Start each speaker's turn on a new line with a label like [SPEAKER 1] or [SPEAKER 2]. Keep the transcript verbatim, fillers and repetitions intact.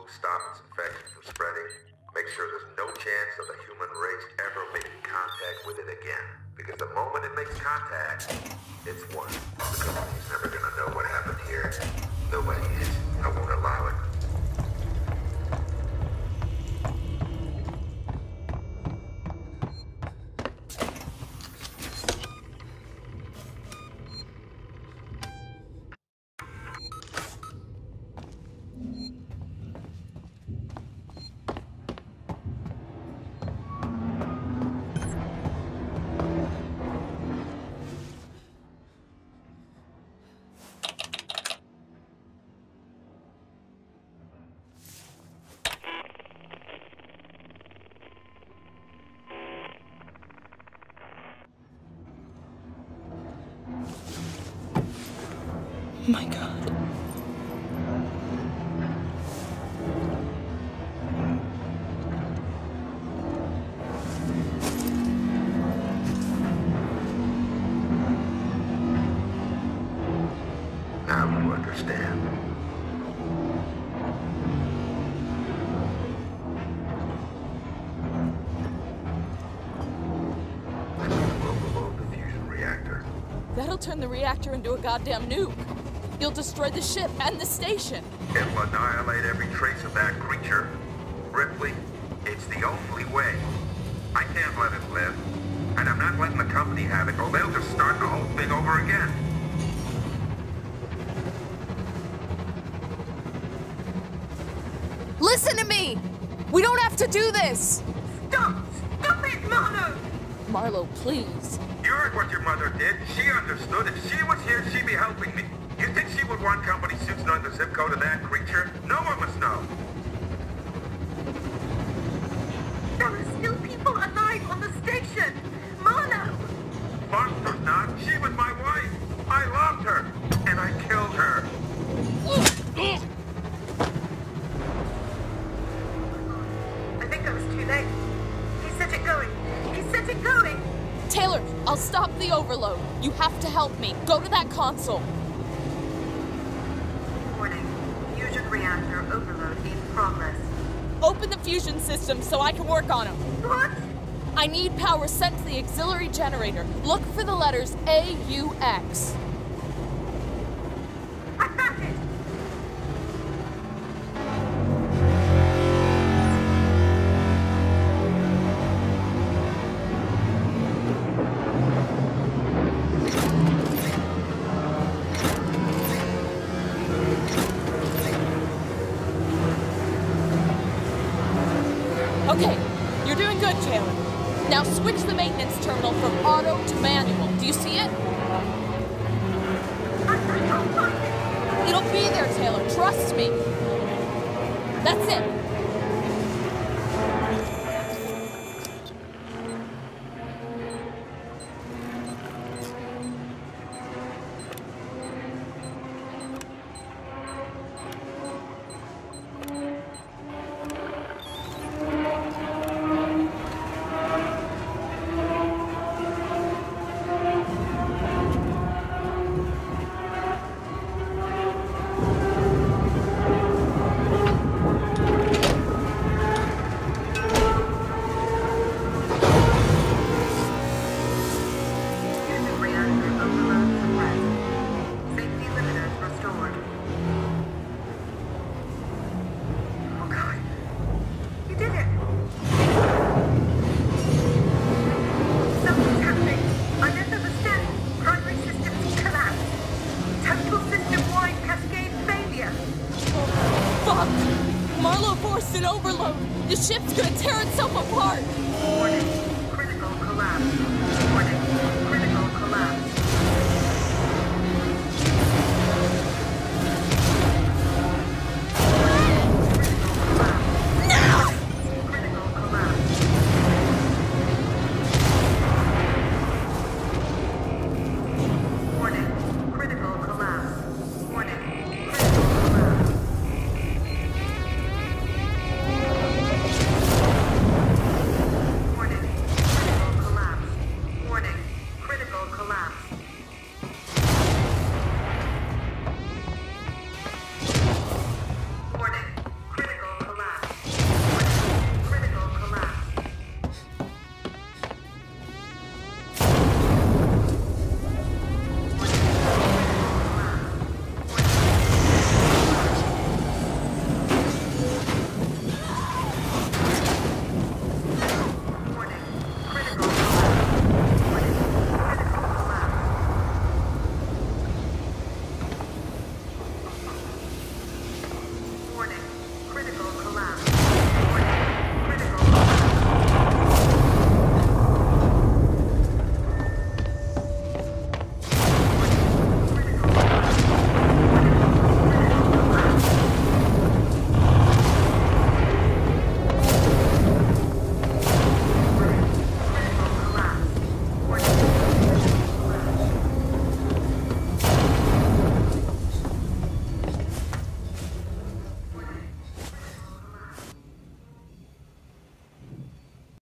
[SPEAKER 1] stop its infection from spreading, make sure there's no chance of the human race ever making contact with it again. Because the moment it makes contact, it's won. The company's never gonna know what happened here. Nobody is. I won't allow it.
[SPEAKER 2] My God.
[SPEAKER 1] Now you understand. I'm gonna overload the fusion reactor.
[SPEAKER 2] That'll turn the reactor into a goddamn nuke. You'll destroy the ship and the station.
[SPEAKER 1] It will annihilate every trace of that creature. Ripley, it's the only way. I can't let it live. And I'm not letting the company have it, or they'll just start the whole thing over again.
[SPEAKER 2] Listen to me! We don't have to do this!
[SPEAKER 3] Stop! Stop it, Marlo!
[SPEAKER 2] Marlo, please.
[SPEAKER 1] You heard what your mother did. She understood. If she was here, she'd be helping me. You think she would want company suits knowing the zip code of that creature? No one must know.
[SPEAKER 3] There are still people alive on the station! Marlo!
[SPEAKER 1] Monster's not. She was my wife. I loved her. And I killed her.
[SPEAKER 3] I think I was too late. He set it going. He set it going!
[SPEAKER 2] Taylor, I'll stop the overload. You have to help me. Go to that console.
[SPEAKER 3] Warning. Fusion reactor overload in progress.
[SPEAKER 2] Open the fusion system so I can work on them.
[SPEAKER 3] What?
[SPEAKER 2] I need power sent to the auxiliary generator. Look for the letters A U X.
[SPEAKER 3] I found it!
[SPEAKER 2] Okay, you're doing good, Taylor. Now switch the maintenance terminal from auto to manual. Do you see it?
[SPEAKER 3] I can't find it!
[SPEAKER 2] It'll be there, Taylor. Trust me. That's it.
[SPEAKER 3] Fusion reactor overload suppressed. Safety limiters restored. Oh God. You did it! Something's happening. I don't understand. Primary systems collapse. Total system-wide cascade failure.
[SPEAKER 2] Fuck! Marlo forced an overload. The ship's gonna tear itself apart.
[SPEAKER 3] Warning. Critical collapse. Warning. Critical collapse.